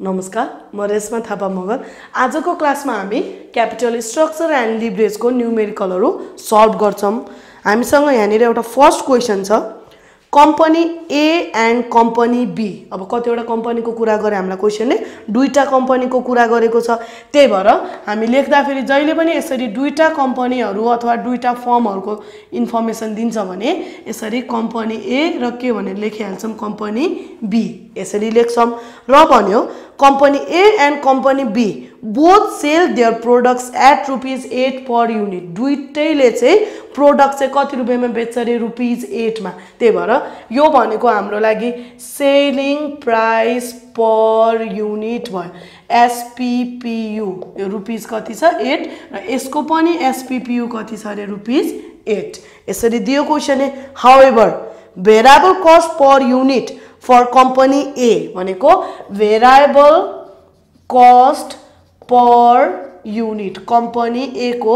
नमस्कार, म रेशमा थापा मगर। आजको क्लासमा हामी क्यापिटल स्ट्रक्चर एन्ड लिभरेजको न्यूमेरिकलहरु सल्भ गर्छौं। हामीसँग यहाँनिर एउटा फर्स्ट क्वेशन छ, company A and company B. अब कतिवटा कंपनीको कुरा गरे हामीलाई क्वेशनले दुईटा कंपनीको कुरा गरेको छ। त्यही भएर हामी लेख्दाखेरि जहिले पनि यसरी दुईटा कंपनीहरु अथवा दुईटा फर्महरुको इन्फर्मेसन दिन्छ भने यसरी कंपनी ए र के भनेर लेखिहाल्छौं कंपनी बी यसरी लेख्छौं। र भन्यो company A and company B both sell their products at ₹8 per unit. दुईटैले चाहिँ प्रोडक्ट चाहिँ कति रुपैयाँमा बेच्छ रे ₹8 मा। त्यही भएर यो भनेको हाम्रो लागि सेलिङ प्राइस पर युनिट भयो। एसपीपीयू यो रुपीस कति छ 8 र यसको पनि एसपीपीयू कति छ रे ₹8 यसरी दियो क्वेशनले। However variable cost per unit for company A भनेको variable cost per unit company A को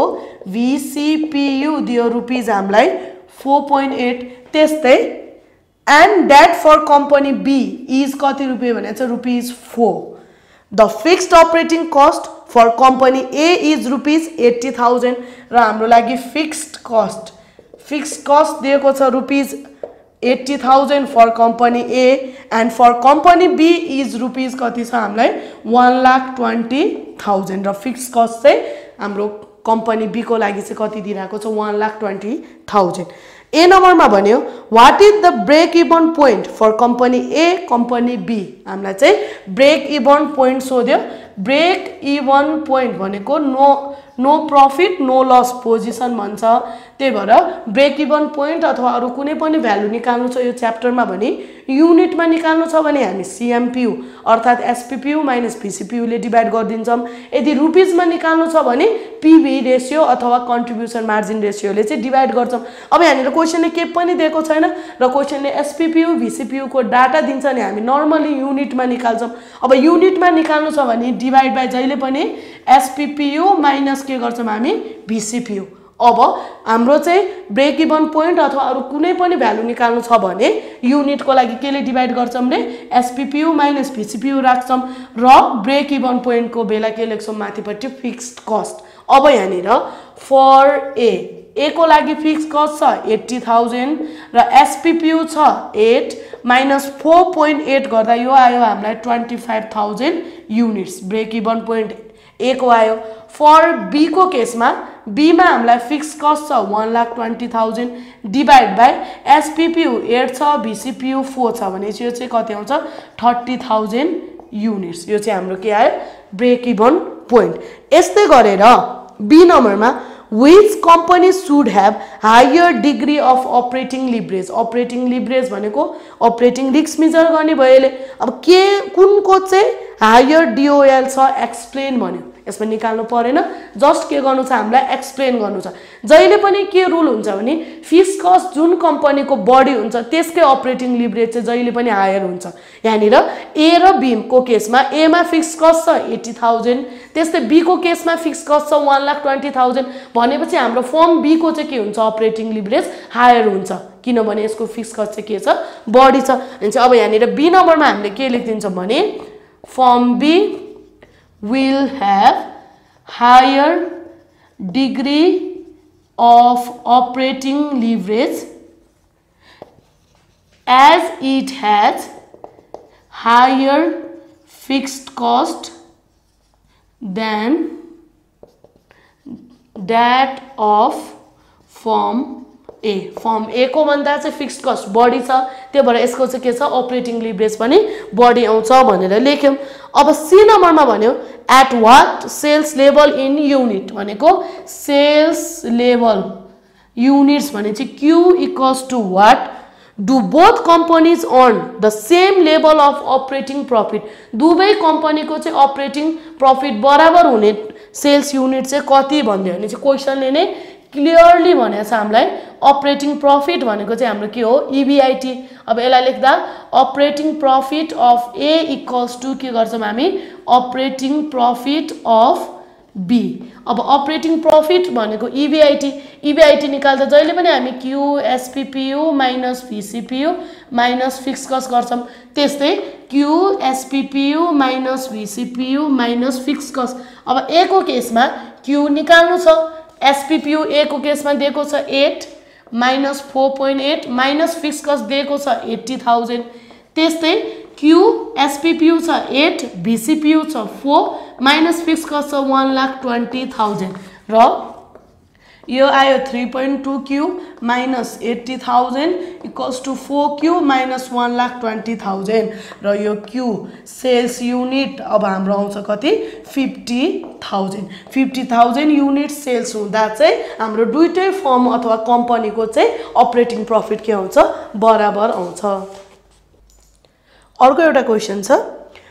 VCPU दियो रुपीस हामीलाई 4.8 त्यस्तै and that for company B is कति रुपैयाँ भने छ ₹4। The fixed operating cost for company A is ₹80,000 र हाम्रो लागि फिक्स्ड कस्ट दिएको छ ₹80,000 for company A and for company B is rupees कति छ हामीलाई 1,20,000 र फिक्स्ड कस्ट चाहिँ हाम्रो कंपनी बी को लागि चाहिँ कति दिइराको छ 1,20,000। ए नम्बरमा भन्यो what is the break even point for company A company B. हामीलाई चाहिँ ब्रेक इवन पोइन्ट सोध्यो। ब्रेक इवन पोइन्ट भनेको no profit no loss position भन्छ। त्यही भएर ब्रेक इवन पोइन्ट अथवा अरु कुनै पनि भ्यालु निकाल्नु छ यो च्याप्टरमा भने युनिटमा निकाल्नु छ भने हामी सीएमपीयू अर्थात एसपीपीयू माइनस VCPU ले डिवाइड गर्दिन्छौं। यदि रुपीसमा निकाल्नु छ भने पीवी रेशियो अथवा कन्ट्रिब्युसन मार्जिन रेशियोले चाहिँ डिवाइड गर्छौं। अब यहाँनिर क्वेशनले के पनि दिएको छैन र क्वेशनले एसपीपीयू VCPU को डाटा दिन्छ नि हामी नर्मली युनिटमा निकाल्छौं। अब युनिटमा निकाल्नु छ भने डिवाइड बाइ जहिले पनि एसपीपीयू माइनस के गर्छौं हामी VCPU। अब हाम्रो चाहिँ ब्रेक इवन पोइन्ट अथवा अरु कुनै पनि भ्यालु निकाल्नु छ भने युनिटको लागि केले डिवाइड गर्छौं ले एसपीपीयू माइनस VCPU राख्छौं र ब्रेक इवन पोइन्ट को बेला के लेख्छौं माथिपट्टि फिक्स्ड कस्ट। अब यहाँनिर फर ए को लागि फिक्स्ड कस्ट छ 80,000 र एसपीपीयू छ 8 माइनस 4.8 गर्दा यो आयो हामीलाई 25,000 units break even point A को आयो। फर बी को केसमा बी मा हामीलाई फिक्स्ड कस्ट छ 1,20,000 डिवाइड बाइ एसपीपीयू 8 छ VCPU 4 छ भने यो चाहिँ कति आउँछ 30,000 युनिट्स। यो चाहिँ हाम्रो के आयो ब्रेक इवन पोइन्ट। यस्तै गरेर बी नम्बरमा which company should have higher degree of operating leverage। operating leverage भनेको operating risk मेजर गर्ने भएले अब के कुनको चाहिँ higher DOL छ एक्सप्लेन भन्यो। यसमा निकाल्नु परेन जस्ट के गर्नु छ हामीलाई एक्सप्लेन गर्नु छ। जहिले पनि के रुल हुन्छ भने फिक्स्ड कस्ट जुन कम्पनीको बढी हुन्छ त्यसकै अपरेटिङ लिभरेज चाहिँ जहिले पनि हायर हुन्छ। यहाँनिर ए र बी को केसमा ए मा फिक्स्ड कस्ट छ 80,000 त्यस्तै बी को केसमा फिक्स्ड कस्ट छ 1,20,000 भनेपछि हाम्रो फर्म बी को चाहिँ के हुन्छ अपरेटिङ लिभरेज हायर हुन्छ किनभने यसको फिक्स्ड कस्ट चाहिँ के छ बढी छ। अब यहाँनिर बी नम्बरमा हामीले के लेख्दिन्छौं भने firm B will have higher degree of operating leverage as it has higher fixed cost than that of firm A. Firm A को भन्दा चाहिँ फिक्स्ड कस्ट बढी छ त्यही भएर यसको चाहिँ के छ अपरेटिङ लिभरेज पनि बढी आउँछ भनेर लेख्यौं। अब सी नम्बरमा भन्यो at what sales level in unit भनेको सेल्स लेभल युनिट्स भने चाहिँ Q equals to what do both companies earn the same level of operating profit. दुवै कंपनीको चाहिँ अपरेटिङ प्रॉफिट बराबर हुने सेल्स युनिट चाहिँ कति भन्दै भने चाहिँ क्वेशनले नै क्लियरली भनेको छ हामीलाई अपरेटिङ प्रॉफिट भनेको चाहिँ हाम्रो के हो EBIT। अब यसलाई लेख्दा operating profit of A equals to के गर्छौं हामी अपरेटिङ प्रॉफिट अफ बी। अब अपरेटिङ प्रफिट भनेको इबिआइटी निकाल्दा जहिले पनि हामी Q SPPU minus VCPU minus fix cost गर्छौं। त्यस्तै Q SPPU minus VCPU minus fix cost. अब ए को केसमा क्यू निकाल्नु छ, एसपीपीयू ए को केसमा दिएको छ 8 माइनस 4.8 माइनस फिक्स कस्ट दिएको छ 80,000। त्यस्तै क्यू एसपीपीयू छ 8 भिसिपीयू छ 4 माइनस फिक्स कस्ट छ 1,20,000 र यो आयो 3.2 Q minus 80,000 equals to 4 Q minus 1,20,000 र यो क्यू सेल्स युनिट अब हाम्रो आउँछ कति 50,000। 50,000 युनिट सेल्स हुँदा चाहिँ हाम्रो दुईटै फर्म अथवा कम्पनीको चाहिँ अपरेटिङ प्रफिट के आउँछ बराबर आउँछ। अर्को एउटा क्वेशन छ,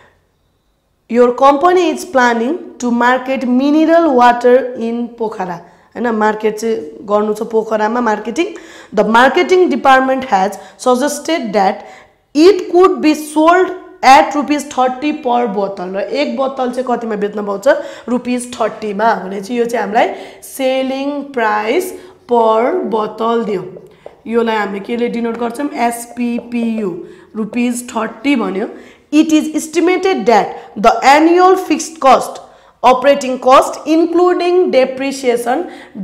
your company is planning to market mineral water in Pokhara, हैन मार्केट चाहिँ गर्नु छ पोखरामा marketing. The marketing department has suggested that it could be sold at ₹30 per बोतल र एक बोतल चाहिँ कतिमा बेच्न पाउँछ ₹30 मा भने चाहिँ यो चाहिँ हामीलाई सेलिङ प्राइस पर बोतल दियो। योलाई हामीले केले डिनोट गर्छौं एसपीपीयू ₹30 भन्यो। It is estimated that the annual fixed cost operating cost including depreciation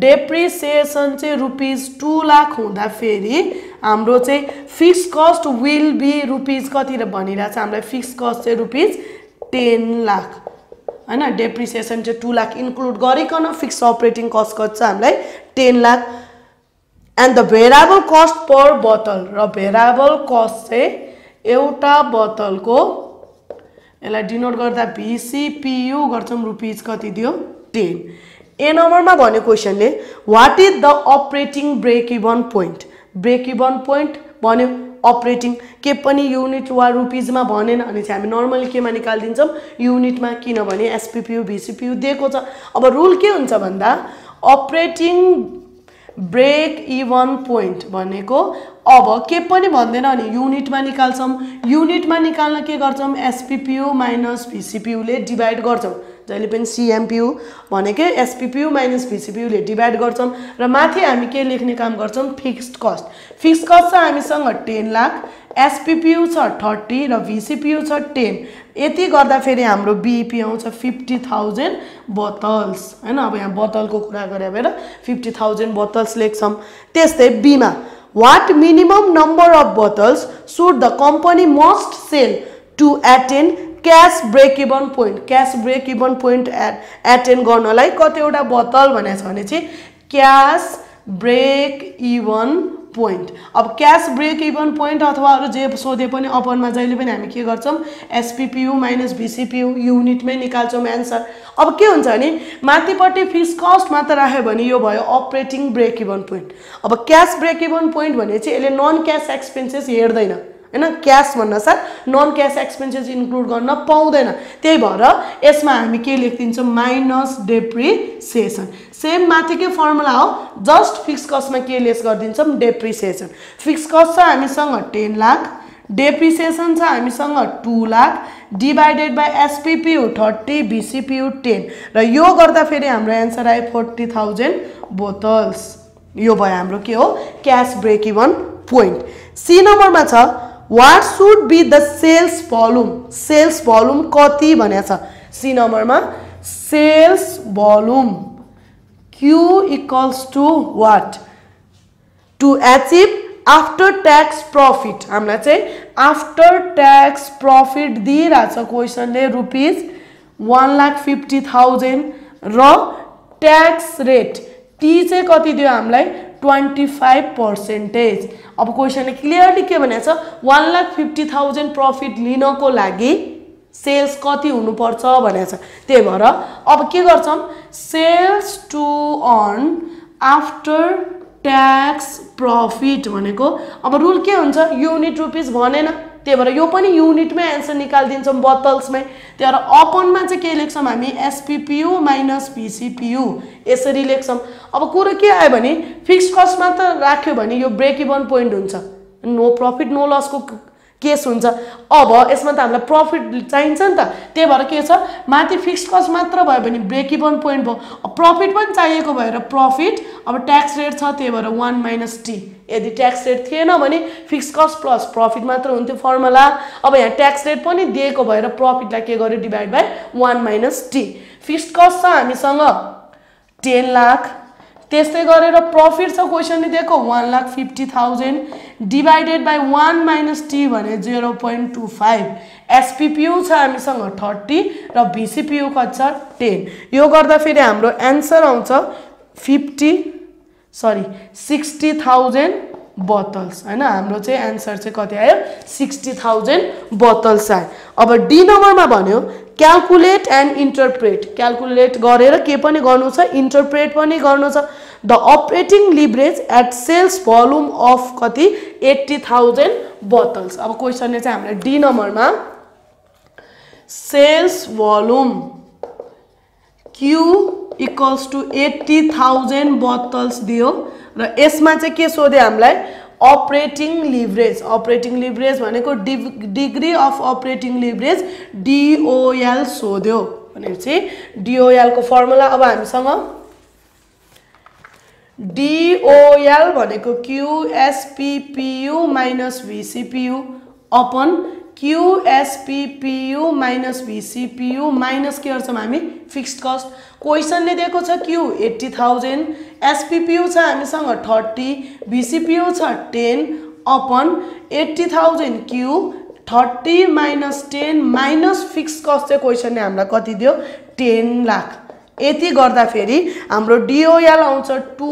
चाहिँ ₹2 लाख हुँदा फेरि हाम्रो चाहिँ fix cost will be rupees कति र भनिरहेछ हामीलाई फिक्स कस्ट चाहिँ ₹10 लाख हैन। डेप्रिसिएसन चाहिँ 2 लाख इन्क्लुड गरिकन फिक्स अपरेटिङ कस्ट कति छ हामीलाई 10 lakh. And the variable cost per बोतल र भेरिएबल कस्ट चाहिँ एउटा बोतलको यसलाई डिनोट गर्दा भिसिपीयू गर्छौं रुपीस कति दियो 10। ए नम्बरमा भन्यो क्वेशनले what is the operating break even point. Break even point भन्यो अपरेटिङ के पनि युनिट वा रुपीसमा भनेन अनि चाहिँ हामी नर्मली केमा निकाल्दिन्छौं युनिटमा, किनभने एसपीपीयू भिसिपीयू दिएको छ। अब रुल के हुन्छ भन्दा अपरेटिङ ब्रेक इभन पोइन्ट भनेको अब के पनि भन्दैन अनि युनिटमा निकाल्छौं। युनिटमा निकाल्न के गर्छौं एसपीपीयू माइनस भिसिपीयू ले डिवाइड गर्छौं। जहिले पनि सीएमपीयू भनेकै एसपीपीयू माइनस भिसिपीयू ले डिवाइड गर्छौं र माथि हामी के लेख्ने काम गर्छौं फिक्स्ड कस्ट। फिक्स्ड कस्ट छ हामीसँग 10 लाख, एसपीपीयू छ 30 र भिसिपीयू छ 10। यति गर्दा फेरि हाम्रो बीईपी आउँछ 50,000 बोतल्स हैन। अब यहाँ बोतलको कुरा गरे भएर 50,000 बोतल्स लेख्छौं। त्यस्तै बीमा what minimum number of bottles should the company must sell to attain cash break even point। cash break even point attain गर्नलाई कतिवटा बोतल भनेछ भने चाहिँ cash break even point। अब क्याश ब्रेक इभन पोइन्ट अथवा अरु जे सोधे पनि अपनमा जहिले पनि हामी के गर्छौं एसपीपीयू माइनस भिसिपीयू युनिटमै निकाल्छौं आन्सर। अब के हुन्छ भने माथिपट्टि फिक्स कस्ट मात्र राख्यो भने यो भयो अपरेटिङ ब्रेक इभन पोइन्ट। अब क्याश ब्रेक इभन पोइन्ट भने चाहिँ यसले नन क्याश एक्सपेन्सेस हेर्दैन हैन, क्याश भन्नासाथ नन क्याश एक्सपेन्सेस इन्क्लुड गर्न पाउँदैन। त्यही भएर यसमा हामी के लेख्दिन्छौं माइनस डेप्रिसिएसन। सेम माथिकै फर्मुला हो, जस्ट फिक्स कस्टमा के लेस गरिदिन्छौं डेप्रिसिएसन। फिक्स कस्ट छ हामीसँग 10 लाख, डेप्रिसिएसन छ हामीसँग 2 lakh divided by SPPU 30 VCPU 10 र यो गर्दा फेरि हाम्रो आन्सर आयो 40,000 बोतल्स। यो भयो हाम्रो के हो cash break even point. C नम्बरमा छ what should be the sales volume। Sales volume कति भनेछ सी नम्बरमा sales volume Q equals to what to achieve after tax profit। हामीलाई चाहिँ आफ्टर ट्याक्स प्रफिट दिइराछ क्वेशनले ₹1,50,000 र ट्याक्स रेट टी चाहिँ कति दियो हामीलाई 25%। अब क्वेशनले क्लियरली के भनेछ 1,50,000 प्रफिट लिनको लागि सेल्स कति हुनुपर्छ भनेछ। त्यही भएर अब के गर्छौं sales to earn after tax profit भनेको अब रुल के हुन्छ युनिट रुपीस भनेन, त्यही भएर यो पनि युनिटमै आन्सर निकाल्दिन्छौं बोतल्समै। त्यही भएर अपनमा चाहिँ के लेख्छौं हामी एसपीपीयू माइनस भिसिपीयू यसरी लेख्छौं। अब कुरो के आयो भने फिक्स कस्ट मात्र राख्यो भने यो ब्रेक इभन पोइन्ट हुन्छ, नो प्रफिट नो लस को केस हुन्छ अब यसमा त हामीलाई प्रफिट चाहिन्छ नि त त्यही भएर के छ माथि फिक्स्ड कस्ट मात्र भयो भने ब्रेक इभन पोइन्ट भयो प्रफिट पनि चाहिएको भएर प्रफिट अब ट्याक्स रेट छ त्यही भएर 1 - t यदि ट्याक्स रेट थिएन भने फिक्स्ड कस्ट प्लस प्रफिट मात्र हुन्थ्यो फर्मुला अब यहाँ ट्याक्स रेट पनि दिएको भएर प्रफिटलाई के गर्यो divide by 1 - t fixed cost छ हामीसँग 10 लाख त्यस्तै गरेर प्रफिट छ क्वेशनले दिएको 1,50,000 डिवाइडेड बाइ 1 - t भने 0.25 एसपीपीयू छ हामीसँग 30 र भीसीपीयू कति छ 10 यो गर्दा फेरि हाम्रो आन्सर आउँछ 60,000 बोतल्स हैन हाम्रो चाहिँ आन्सर चाहिँ कति आयो 60,000 बोतल्स आयो अब डी नम्बरमा भन्यो क्याल्कुलेट एन्ड इन्टरप्रेट क्याल्कुलेट गरेर के पनि गर्नु छ इन्टरप्रेट पनि गर्नु छ the operating leverage at sales volume of कति 80,000 बोतल्स अब क्वेशनले चाहिँ हामीलाई डी नम्बरमा सेल्स भोल्युम Q = 80,000 बोतल्स दियो र यसमा चाहिँ के सोध्यो हामीलाई अपरेटिङ लिभरेज भनेको degree of operating leverage DOL सोध्यो भनेपछि DOL को फर्मुला अब हामीसँग DOL भनेको QSPPU - VCPU upon QSPPU - VCPU minus के गर्छौं हामी फिक्स्ड कस्ट क्वेशनले दिएको छ Q 80,000 SPPU छ हामीसँग 30 VCPU छ 10 upon 80,000 Q 30 - 10 minus fixed cost चाहिँ क्वेशनले हामीलाई कति दियो 10 लाख यति गर्दा फेरि हाम्रो DOL आउँछ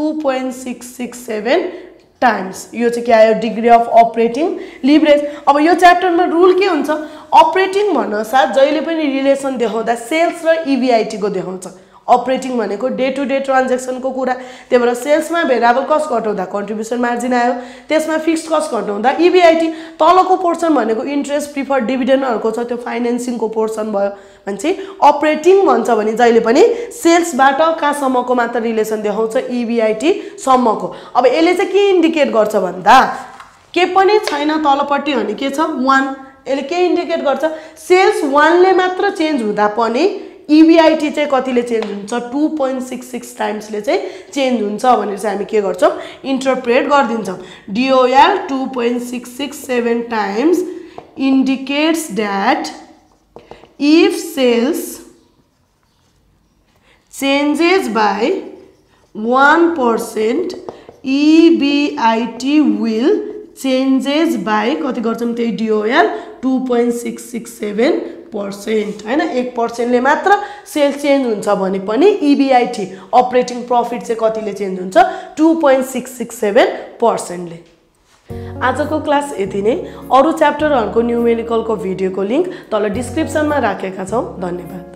2.667 टाइम्स यो चाहिँ के आयो डिग्री अफ अपरेटिङ लिभरेज अब यो च्याप्टरमा रुल के हुन्छ अपरेटिङ भन्न साथ जहिले पनि रिलेसन देखाउँदा सेल्स र EBIT को देखाउँछ अपरेटिङ भनेको डे टु डे ट्रान्ज्याक्सन को कुरा त्यही भएर सेल्समा भेरिएबल कस्ट घटाउँदा कन्ट्रिब्युसन मार्जिन आयो त्यसमा फिक्स्ड कस्ट घटाउँदा EBIT तलको पोर्सन भनेको इन्ट्रेस्ट प्रिफर्ड डिभिडेन्डहरुको छ त्यो फाइनान्सिङ को पोर्सन भयो भन्छ अपरेटिङ भन्छ भने जहिले पनि सेल्सबाट कहाँसम्मको मात्र रिलेसन देखाउँछ EBIT सम्मको अब यसले चाहिँ के इन्डिकेट गर्छ भन्दा के पनि छैन तलपट्टि अनि के छ 1 यसले के इन्डिकेट गर्छ सेल्स 1 ले मात्र चेन्ज हुँदा पनि EBIT चाहिँ कतिले चेन्ज हुन्छ 2.66 टाइम्सले चाहिँ चेन्ज हुन्छ भनेर चाहिँ हामी के गर्छौं इन्टरप्रेट गर्दिन्छौं DOL 2.667 times indicates that if sales changes by 1% EBIT will changes by कति गर्छौं त्यही DOL 2.667% हैन 1% ले मात्र सेल्स चेन्ज हुन्छ भने पनि EBIT अपरेटिङ प्रॉफिट चाहिँ कतिले चेन्ज हुन्छ 2.667% ले आजको क्लास यति नै अरु च्याप्टरहरुको न्यूमेरिकलको भिडियोको लिंक तल डिस्क्रिप्सनमा राखेका छौं धन्यवाद